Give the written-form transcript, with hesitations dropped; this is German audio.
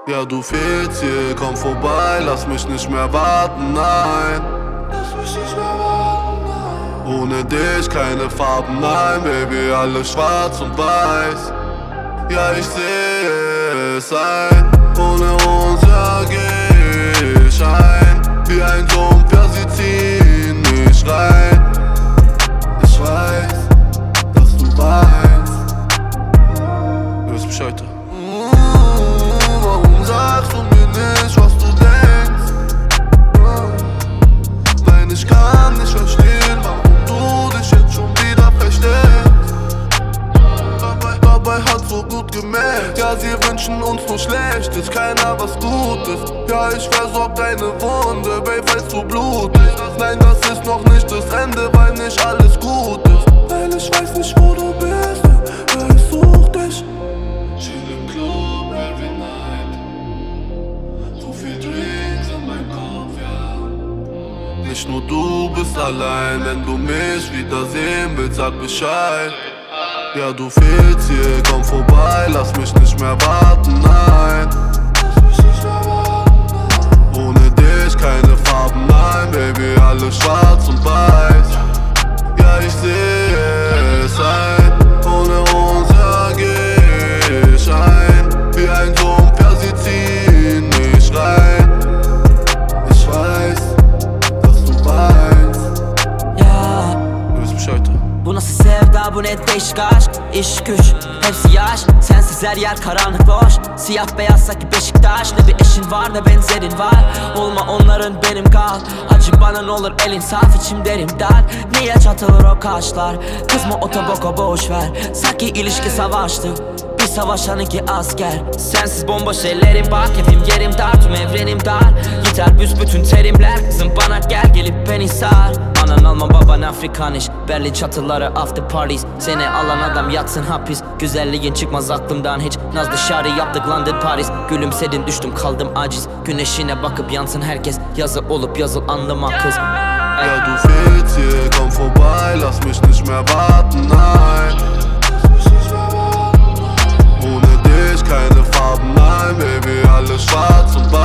Ja, du fehlst hier, komm vorbei, lass mich nicht mehr warten, nein. Lass mich nicht mehr warten, nein. Ohne dich keine Farben, nein, Baby, alles schwarz und weiß. Ja, ich sehe es ein, ohne uns, ja, geh ich ein. Wie ein Sumpf, ja, sie ziehen mich rein. Ich weiß, dass du weißt. Du weißt Bescheid. Warum sagst du mir nicht, was du denkst? Nein, ich kann nicht verstehen, warum du dich jetzt schon wieder versteckst. Dabei hat so gut gemerkt. Ja, sie wünschen uns nur Schlechtes, keiner was Gutes. Ja, ich versorg deine Wunde, Babe, falls du blutest. Nein, das ist noch nicht das Ende, weil nicht alles gut ist. Weil ich weiß nicht, wo du bist, ja, ich such dich. Chill im Club every night. So viel Drinks in meinem Kopf, ja. Nicht nur du bist allein, wenn du mich wiedersehen willst, sag Bescheid. Ja, du fehlst hier, komm vorbei, lass mich nicht mehr warten, nein. Lass mich nicht mehr warten, nein. Ohne dich keine Farben, nein, Baby, alles schwarz und weiß. Ja, ich sehe es ein, ohne uns, ja, geh ich ein. Wie ein Sumpf, ja, sie ziehen mich rein. Ich weiß, dass du weißt. Ya, Du weißt Bescheid. bu nasıl sevda, bu ne değişik aşk. İş güç, hepsi yaş. Sensiz her yer karanlık boş. Siyah beyaz sanki Beşiktaş. Ne bir eşin var ne benzerin var. Olma onların benim kal. Acı bana ne olur elin saf, içim derim dar. Niye çatılır o kaşlar? Kızma otoboka boş ver. Sanki ilişki savaştı, bir savaşanınki asker. Sensiz bomboş ellerim bak, evim yerim dar, tüm evrenim dar. Yeter büsbütün terimler, kızım bana gel, gelip beni sar. Anan Alman baban Afrikan iş, Berlin çatıları after parties. Seni alan adam yatsın hapis, güzelliğin çıkmaz aklımdan hiç. Naz dışarı yaptık London Paris. Gülümsedin düştüm kaldım aciz, güneşine bakıp yansın herkes. Yazı olup yazıl anlama kız. Ja, du fehlst hier, komm vorbei, lass mich nicht mehr warten, nein. Ohne dich keine Farben, nein, Baby, alles schwarz und weiß.